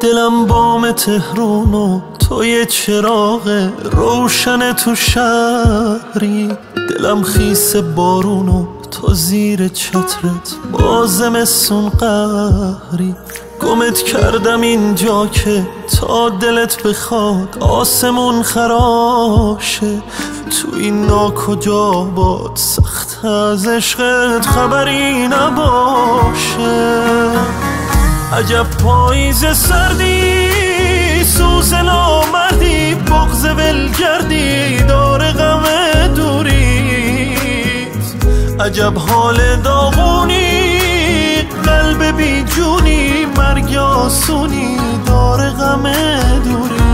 دلم بام تهرون و تو یه چراغ روشن تو شهری، دلم خیس بارون و تو زیر چترت با زمستون قهری. گمت کردم اینجا که تا دلت بخواد آسمون خراشه، تو این ناکجا باد سخت از عشقت خبری نباشه. عجب پاییز سردی، سوز نامردی، بغض ولگردی، دار غم دوریت. عجب حال داغونی، قلب بی جونی، مرگ آسونی، دار غم دوری.